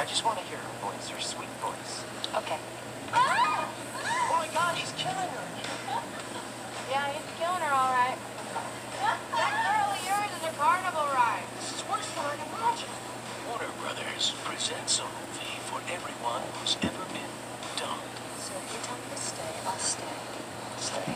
just want to hear her voice, her sweet voice. Okay. Oh my God, he's killing her. Yeah, he's killing her, all right. That girl of yours is a carnival ride. This is worse than I can imagine. Warner Brothers presents a movie for everyone who's ever been dumped. So if you tell me to stay, I'll stay. Stay.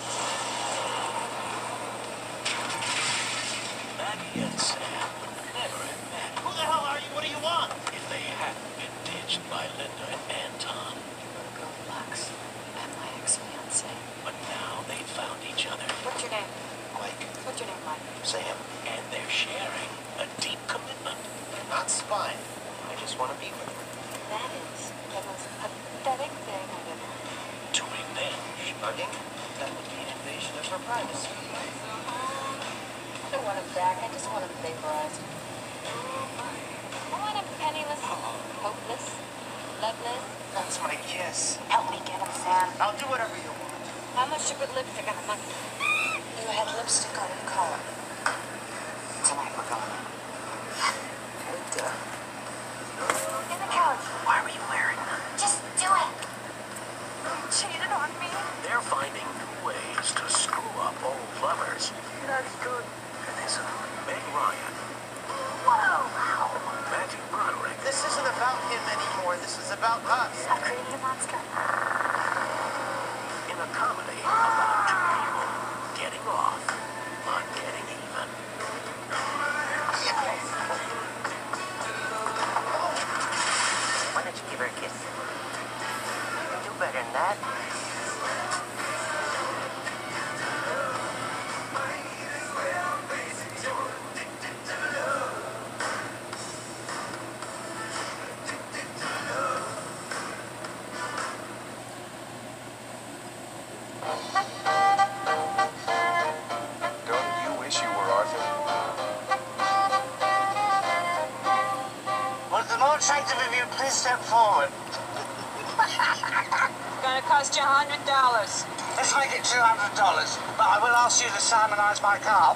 Maggie and Sam never had met. Who the hell are you? What do you want? If they hadn't been ditched by Linda and Anton. You're a girl Lux. I'm my ex-fiancé. But now they found each other. What's your name? Mike. What's your name, Mike? Sam. And they're sharing a deep commitment. They're not spying. I just want to be with her. That is the most pathetic thing I've ever heard. To revenge. Hugging? That would be an invasion of her privacy. I don't want him back. I just want him vaporized. I want him penniless, hopeless, loveless. That's my kiss. Help me get him, Sam. I'll do whatever you want. How much to put lipstick on a monkey? You had lipstick on your collar. Tonight we're going. Linda. In the couch. Why were you wearing them? Just do it. You cheated on me. They're finding new ways to screw up old lovers. That's good. And there's Meg Ryan. Whoa, wow. Matthew Broderick. This isn't about him anymore. This is about us. I created a monster. In a comedy about two people getting off on getting even. Why don't you give her a kiss? You can do better than that. Don't you wish you were Arthur? Would the more attractive of you please step forward? It's gonna cost you $100. Let's make it $200, but I will ask you to simonize my car.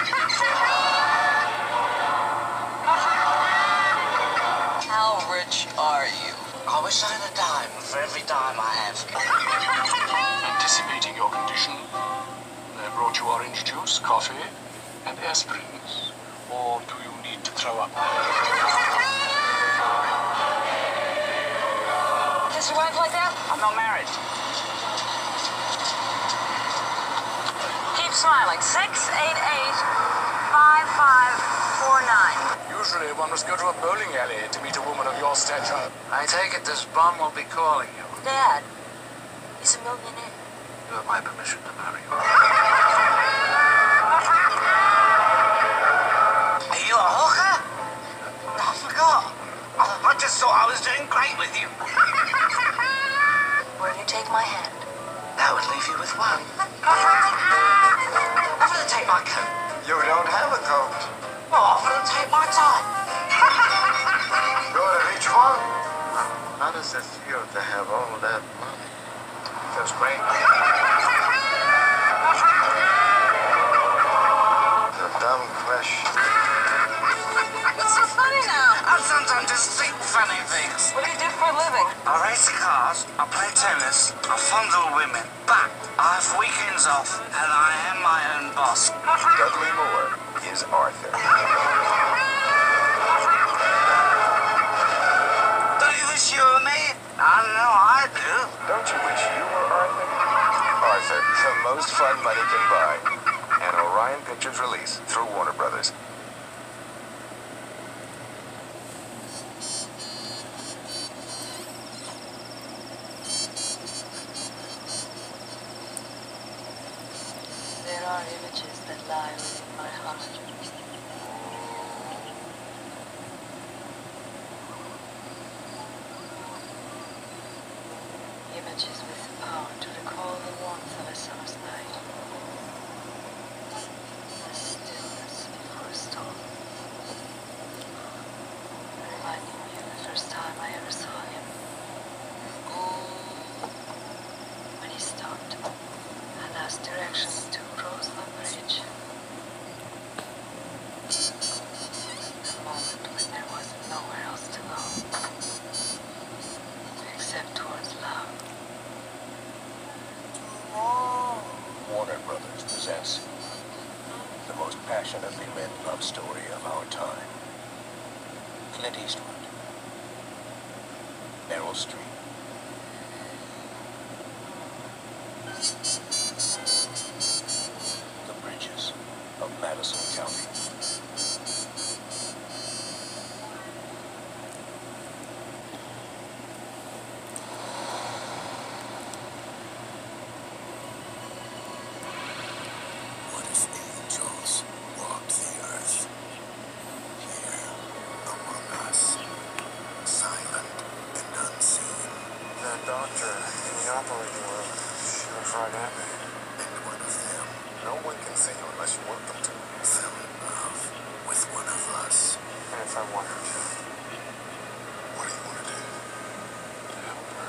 How rich are you? I wish I had a dime for every dime I have. Anticipating your condition, I brought you orange juice, coffee, and aspirins. Or do you need to throw up? Kiss your wife like that? I'm not married. Keep smiling. 688-5549. Usually one must go to a bowling alley to meet a woman of your stature. I take it this bum will be calling you. Dad, he's a millionaire. You have my permission to marry you. Are you a hooker? I forgot. I just thought I was doing great with you. Will you take my hand? That would leave you with one. Offer to take my coat. You don't have a coat. Well, offer to take my tie. Go to each one. How does it feel to have all that money? Feels great. The dumb question. What's so funny now? I sometimes just think funny things. What do you do for a living? I race cars, I play tennis, I fondle women, but I have weekends off and I am my own boss. Dudley Moore is Arthur. Don't you wish you were me? I know I do. Don't you wish you were Arthur? Arthur, the most fun money can buy. An Orion Pictures release through Warner Brothers. There are images that lie within my heart. Images with the power to recall the warmth of a summer's night. The stillness before a storm. Reminding me of the first time I ever saw him. When he stopped and asked directions to Roseland Bridge. The moment when there was nowhere else to go. passionately read love story of our time. Clint Eastwood, Meryl Streep. The bridges of Madison County. What if angels walked the earth? Here, among us, silent and unseen. That doctor in the operating room, she was right at me. And one of them No one can see you unless you want them to. fell in love with one of us. And if I wanted you, What do you want to do? to help her.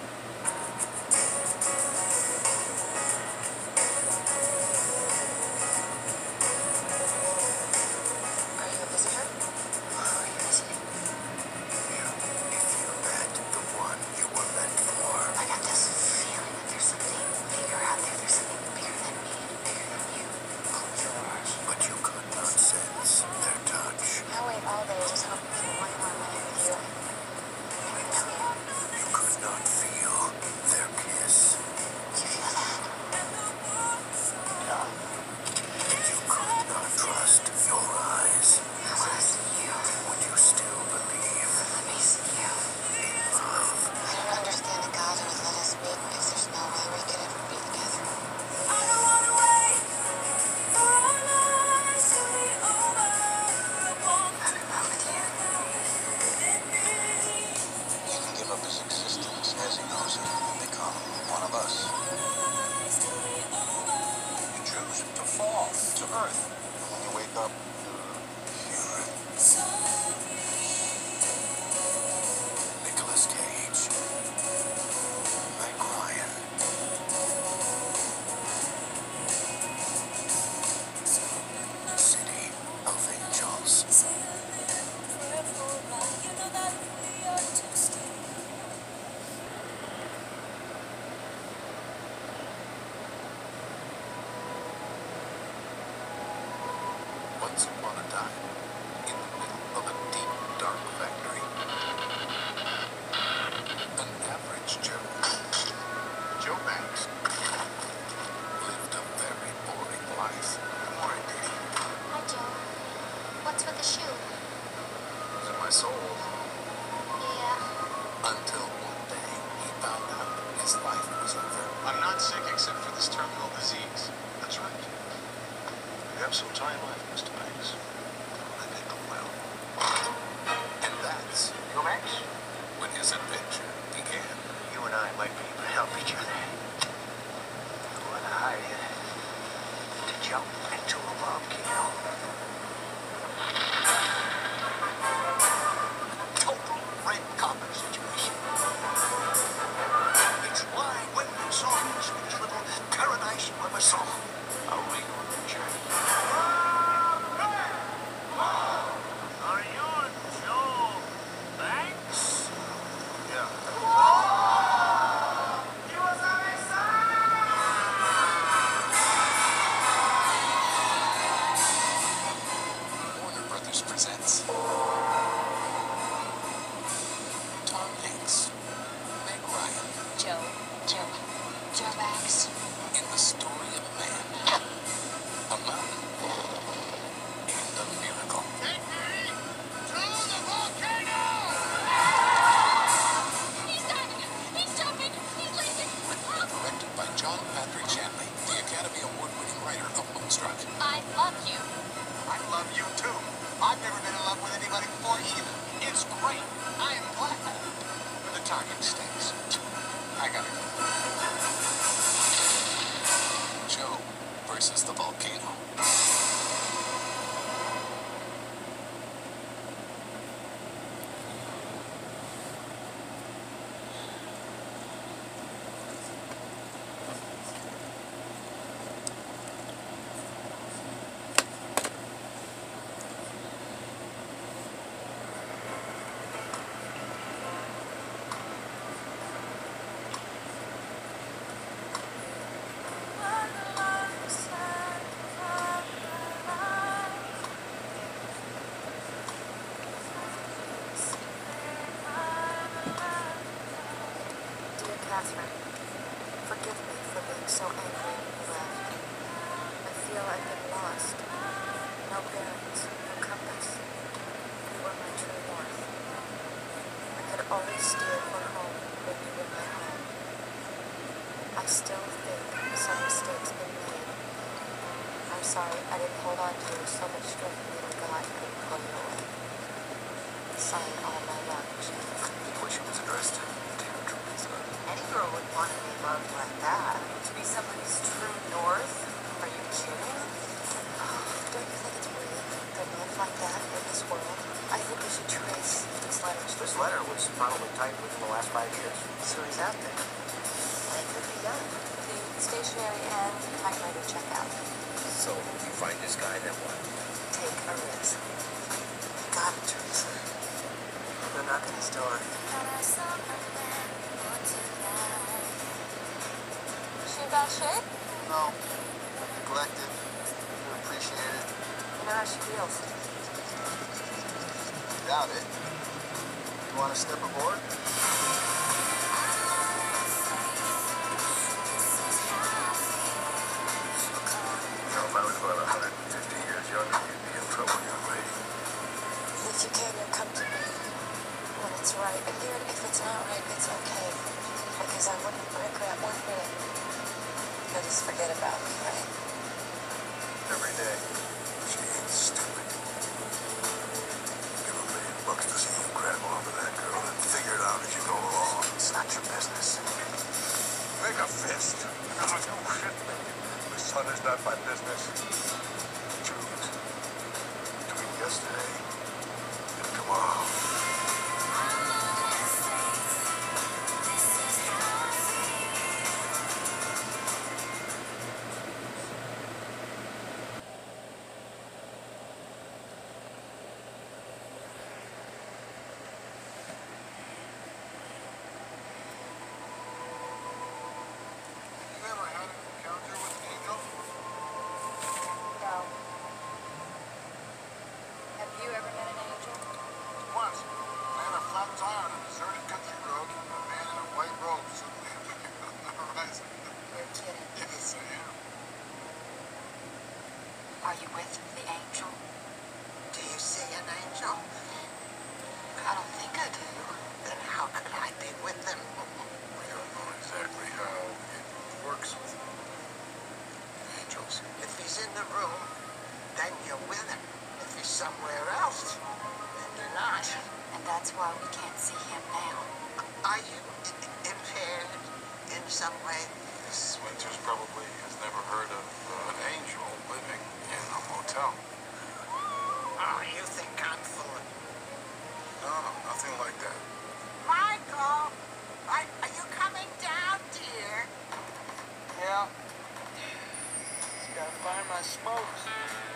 Are you a visitor? Or are you visiting? If you met the one you were meant for, I got this feeling that there's something bigger out there. There's something bigger than me and bigger than you. Close your eyes. but you could not sense their touch. I wait all day just hoping for one more minute with you. Never know you. You could not feel their kiss. Do you feel that? No. You could not trust your eyes. I want to see you. Would you still believe Let me see you. in love? I don't understand a God who would let us meet if there's no way we could ever be together. I'm in love with you. He can give up his existence as he knows it and become one of us. You choose to fall to earth. When you wake up, Human. Nicolas Cage. Meg Ryan. City of Angels. Once upon a time, in the middle of a deep, dark factory, an average Joe, Joe Banks, lived a very boring life. Good morning, Dee. Hi, Joe. What's with the shoe? Was in my soul. Yeah. Until one day, he found out his life was over. I'm not sick except for this terminal disease. That's right. You have some time left, Mr. Banks. I think I'm well. And that's Go Banks? when his adventure began. You and I might be able to help each other. I want to hire you to jump into a volcano. Total red carpet situation. It's why Wyndham Songs with his little paradise rubber song. I'll lead you on the journey. Are you Joe Banks? Yeah. Christopher. Forgive me for being so angry when you left. I feel I've been lost. No bearings, no compass. You were my true north. I could always steer for home when you were my home. I still think some mistakes been made. I'm sorry I didn't hold on to you with so much strength little God couldn't pull you away. Sign all my love, Jim. You wish it was addressed to dear Teresa. Any girl would want to be loved like that. To be somebody's true north? Are you kidding? Don't you think it's weird that love like that in this world? I think we should trace these letters. This letter was probably typed within the last 5 years. So he's out there. And it could be done. The stationery and typewriter checkout. So you find this guy, then what? Take a risk. Got it, Teresa. They're knocking his door. Is she in bad shape? No. Neglected. Appreciated. You know how she feels. Doubt it. You want to step aboard? You know, if I was about 150 years younger, you'd be in trouble, young lady. If you can, you'll come to me when it's right. And even if it's not right, it's okay. Because I wouldn't regret one minute. You'll just forget about me, right? Every day. She ain't stupid. Give $1 million to see you grab onto that girl and figure it out as you go along. It's not your business. Make a fist. Oh, shit. The son is not my business. Choose between yesterday and tomorrow. You ever had an encounter with an angel? No. Have you ever met an angel? Once. I had a flat tire on a deserted country road. A man in a white robe suddenly appeared on the horizon. You're kidding. Yes, I am. Are you with the angel? Do you see an angel? I don't think I do. Then how could I be with them? We don't know exactly how it works with angels. If he's in the room, then you're with him. If he's somewhere else, then you're not. And that's why we can't see him now. Are you impaired in some way? Miss Winters probably has never heard of an angel living in a motel. Oh, you think I'm full of... No, nothing like that. Michael! Are you coming down, dear? Yeah. Just gotta find my smokes.